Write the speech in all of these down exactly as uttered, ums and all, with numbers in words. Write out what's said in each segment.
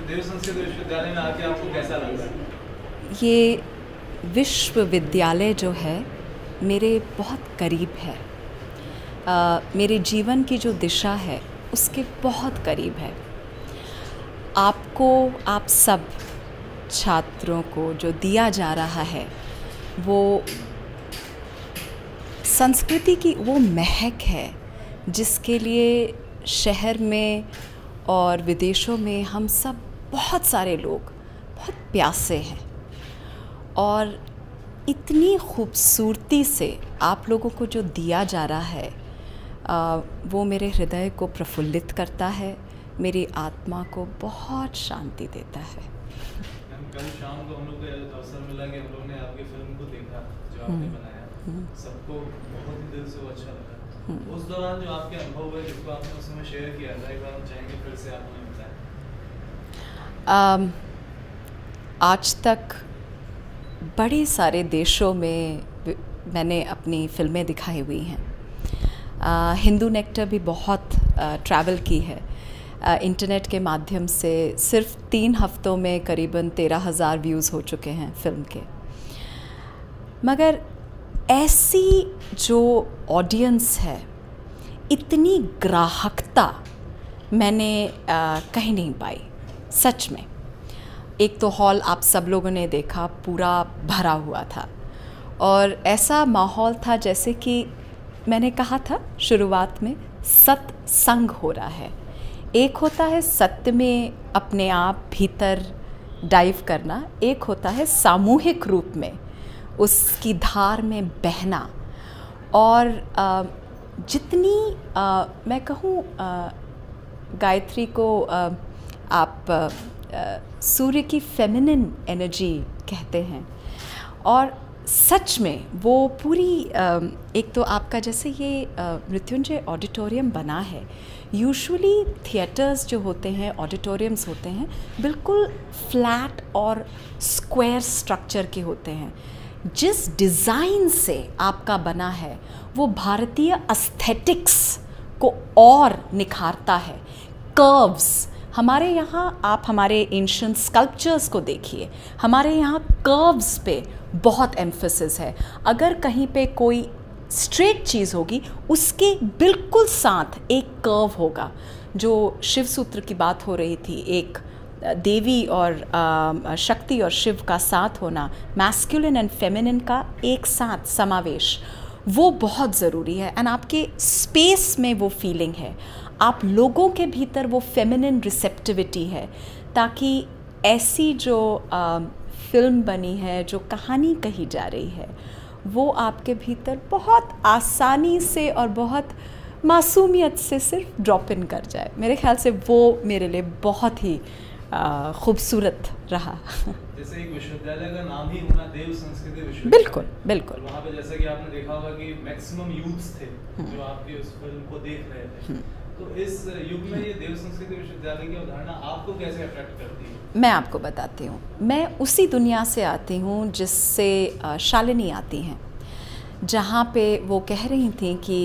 देव संस्कृत विश्वविद्यालय में आके आपको कैसा लगा? ये विश्वविद्यालय जो है मेरे बहुत करीब है। आ, मेरे जीवन की जो दिशा है उसके बहुत करीब है। आपको, आप सब छात्रों को जो दिया जा रहा है वो संस्कृति की वो महक है जिसके लिए शहर में और विदेशों में हम सब बहुत सारे लोग बहुत प्यासे हैं। और इतनी खूबसूरती से आप लोगों को जो दिया जा रहा है आ, वो मेरे हृदय को प्रफुल्लित करता है, मेरी आत्मा को बहुत शांति देता है। कल शाम को हम लोग को अवसर मिला कि हम लोग ने आपकी फिल्म को देखा जो आपने बनाया, सबको बहुत ही दिल से वो अच्छा लगा। उस दौरान जो आपके अनुभव हुए जिसको आपने उस समय शेयर किया था, एक बार हम चाहेंगे फिर से आप हमें बताएं। आज तक बड़े सारे देशों में मैंने अपनी फिल्में दिखाई हुई हैं। हिंदू नेक्टर भी बहुत ट्रैवल की है। आ, इंटरनेट के माध्यम से सिर्फ तीन हफ्तों में करीबन तेरह हज़ार व्यूज़ हो चुके हैं फ़िल्म के। मगर ऐसी जो ऑडियंस है, इतनी ग्राहकता मैंने आ, कहीं नहीं पाई सच में। एक तो हॉल आप सब लोगों ने देखा पूरा भरा हुआ था और ऐसा माहौल था जैसे कि मैंने कहा था शुरुआत में, सत्संग हो रहा है। एक होता है सत्य में अपने आप भीतर डाइव करना, एक होता है सामूहिक रूप में उसकी धार में बहना। और आ, जितनी आ, मैं कहूँ गायत्री को आ, आप आ, सूर्य की फेमिनिन एनर्जी कहते हैं और सच में वो पूरी एक तो आपका जैसे ये मृत्युंजय ऑडिटोरियम बना है। यूजुअली थिएटर्स जो होते हैं, ऑडिटोरियम्स होते हैं, बिल्कुल फ्लैट और स्क्वायर स्ट्रक्चर के होते हैं। जिस डिज़ाइन से आपका बना है वो भारतीय एस्थेटिक्स को और निखारता है। कर्व्स, हमारे यहाँ आप हमारे एंशिएंट स्कल्पचर्स को देखिए, हमारे यहाँ कर्व्स पे बहुत एम्फेसिस है। अगर कहीं पे कोई स्ट्रेट चीज़ होगी उसके बिल्कुल साथ एक कर्व होगा। जो शिव सूत्र की बात हो रही थी, एक देवी और शक्ति और शिव का साथ होना, मैस्कुलिन एंड फेमिनिन का एक साथ समावेश, वो बहुत ज़रूरी है। एंड आपके स्पेस में वो फीलिंग है, आप लोगों के भीतर वो फेमिनिन रिसेप्टिविटी है, ताकि ऐसी जो आ, फिल्म बनी है, जो कहानी कही जा रही है, वो आपके भीतर बहुत आसानी से और बहुत मासूमियत से सिर्फ ड्रॉप इन कर जाए। मेरे ख्याल से वो मेरे लिए बहुत ही खूबसूरत रहा। जैसे एक विश्वविद्यालय का नाम ही होना देव संस्कृत विश्वविद्यालय, बिल्कुल बिल्कुल। वहाँ पे जैसा कि आपने देखा होगा कि मैक्सिमम यूथ्स थे जो आपकी उस फिल्म को देख रहे थे। तो इस युग में ये देव संस्कृत विश्वविद्यालय की अवधारणा आपको कैसे अट्रैक्ट करती है? मैं आपको बताती हूँ। मैं उसी दुनिया से आती हूँ जिससे शालिनी आती हैं, जहाँ पे वो कह रही थी कि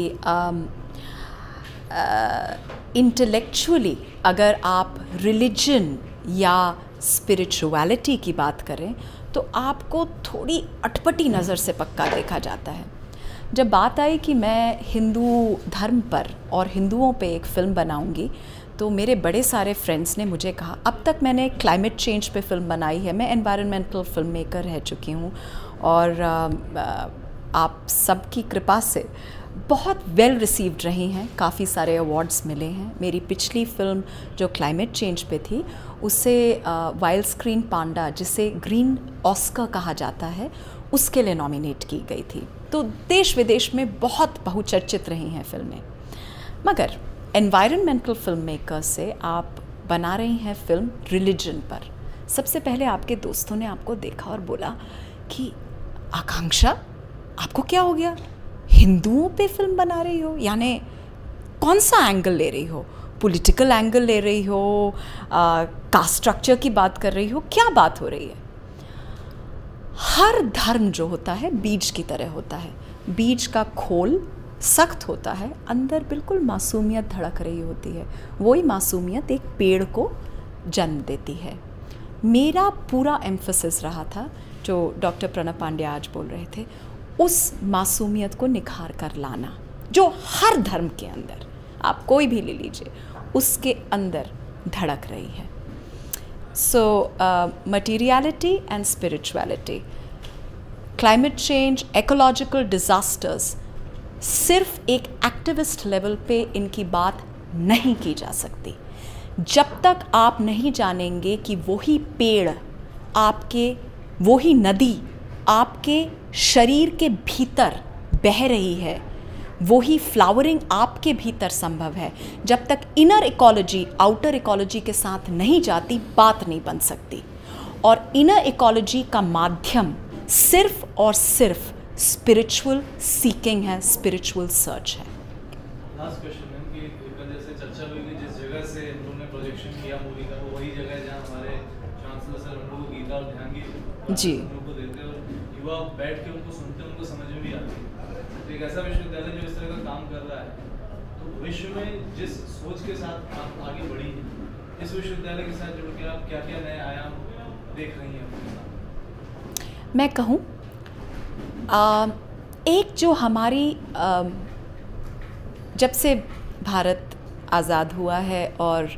इंटेलेक्चुअली अगर आप रिलीजन या स्पिरिचुअलिटी की बात करें तो आपको थोड़ी अटपटी नज़र से पक्का देखा जाता है। जब बात आई कि मैं हिंदू धर्म पर और हिंदुओं पे एक फ़िल्म बनाऊंगी, तो मेरे बड़े सारे फ्रेंड्स ने मुझे कहा, अब तक मैंने क्लाइमेट चेंज पे फिल्म बनाई है, मैं एनवायरनमेंटल फिल्म मेकर रह चुकी हूँ और आप सबकी कृपा से बहुत वेल रिसीव्ड रही हैं, काफ़ी सारे अवार्ड्स मिले हैं। मेरी पिछली फिल्म जो क्लाइमेट चेंज पे थी उसे वाइल्ड स्क्रीन पांडा, जिसे ग्रीन ऑस्कर कहा जाता है, उसके लिए नॉमिनेट की गई थी। तो देश विदेश में बहुत बहुचर्चित रही हैं फिल्में। मगर एनवायरनमेंटल फिल्म मेकर से आप बना रही हैं फिल्म रिलीजन पर। सबसे पहले आपके दोस्तों ने आपको देखा और बोला कि आकांक्षा, आपको क्या हो गया, हिंदुओं पे फिल्म बना रही हो? यानी कौन सा एंगल ले रही हो? पॉलिटिकल एंगल ले रही हो, कास्ट स्ट्रक्चर की बात कर रही हो, क्या बात हो रही है? हर धर्म जो होता है बीज की तरह होता है। बीज का खोल सख्त होता है, अंदर बिल्कुल मासूमियत धड़क रही होती है। वही मासूमियत एक पेड़ को जन्म देती है। मेरा पूरा एम्फोसिस रहा था, जो डॉक्टर प्रणव पांडे आज बोल रहे थे, उस मासूमियत को निखार कर लाना जो हर धर्म के अंदर, आप कोई भी ले लीजिए, उसके अंदर धड़क रही है। So materiality and spirituality, climate change, ecological disasters, सिर्फ एक एक्टिविस्ट लेवल पे इनकी बात नहीं की जा सकती जब तक आप नहीं जानेंगे कि वही पेड़ आपके, वही नदी आपके शरीर के भीतर बह रही है, वही फ्लावरिंग आपके भीतर संभव है। जब तक इनर इकोलॉजी आउटर इकोलॉजी के साथ नहीं जाती, बात नहीं बन सकती। और इनर इकोलॉजी का माध्यम सिर्फ और सिर्फ स्पिरिचुअल सीकिंग है, स्पिरिचुअल सर्च है। लास्ट क्वेश्चन है कि कल जैसे चर्चा हुई कि जिस जगह से हम लोगों ने प्रोजेक्शन किया मूवी का, वो वही जगह है जहाँ हमारे चांसलर सर हम लोग को गीता और ध्यान की जी हम लोग को देते हैं, और युवा बैठ के उनको सुनते हैं, उनको समझ में भी आती है। तो एक ऐसा विश्वविद्यालय जो इस तरह का काम कर रहा है, तो भविष्य में जिस सोच के साथ आप आगे बढ़ी हैं, इस विश्वविद्यालय के साथ जुड़ के आप क्या क्या नए आयाम देख रही हैं? मैं कहूँ, एक जो हमारी आ, जब से भारत आज़ाद हुआ है और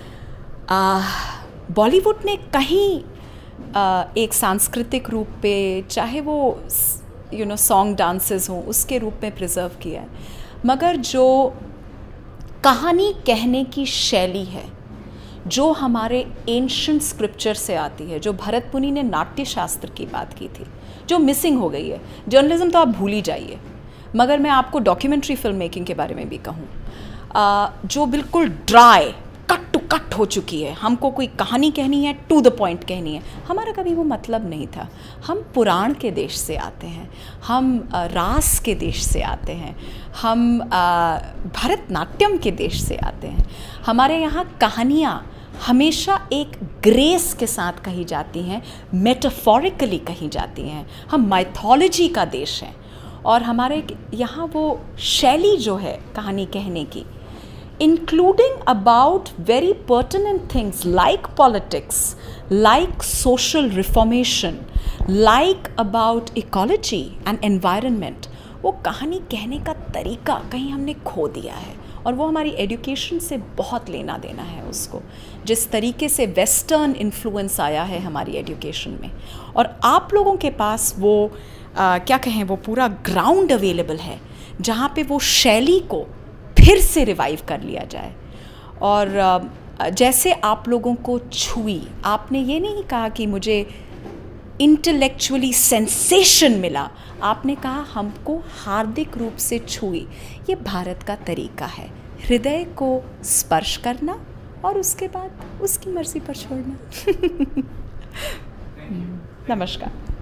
बॉलीवुड ने कहीं आ, एक सांस्कृतिक रूप पे, चाहे वो यू नो सॉन्ग डांसेस हों, उसके रूप में प्रिजर्व किया है, मगर जो कहानी कहने की शैली है, जो हमारे एंशिएंट स्क्रिप्चर से आती है, जो भरत मुनि ने नाट्य शास्त्र की बात की थी, जो मिसिंग हो गई है। जर्नलिज्म तो आप भूल ही जाइए, मगर मैं आपको डॉक्यूमेंट्री फिल्म मेकिंग के बारे में भी कहूँ, जो बिल्कुल ड्राई, कट टू कट हो चुकी है। हमको कोई कहानी कहनी है, टू द पॉइंट कहनी है, हमारा कभी वो मतलब नहीं था। हम पुराण के देश से आते हैं, हम रास के देश से आते हैं, हम भरतनाट्यम के देश से आते हैं। हमारे यहाँ कहानियाँ हमेशा एक ग्रेस के साथ कही जाती हैं, मेटाफोरिकली कही जाती हैं। हम माइथोलॉजी का देश हैं, और हमारे यहाँ वो शैली जो है कहानी कहने की, including about very pertinent things like politics, like social reformation, like about ecology and environment, वो कहानी कहने का तरीका कहीं हमने खो दिया है, और वो हमारी एजुकेशन से बहुत लेना देना है उसको। जिस तरीके से वेस्टर्न इन्फ्लुएंस आया है हमारी एजुकेशन में, और आप लोगों के पास वो आ, क्या कहें, वो पूरा ग्राउंड अवेलेबल है जहाँ पे वो शैली को फिर से रिवाइव कर लिया जाए। और आ, जैसे आप लोगों को छुई, आपने ये नहीं कहा कि मुझे इंटेलेक्चुअली सेंसेशन मिला, आपने कहा हमको हार्दिक रूप से छुई। ये भारत का तरीका है, हृदय को स्पर्श करना और उसके बाद उसकी मर्जी पर छोड़ना। नमस्कार।